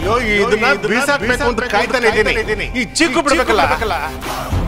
ಇದನ್ನ ಬೀಸಾಕ್ಬೇಕು ಅಂತ ಕಾಯ್ತಾನೆ ಇದ್ದೀನಿ. ಈ ಚಿಕ್ಕು ಬಿಡ್ಬೇಕಲ್ಲ.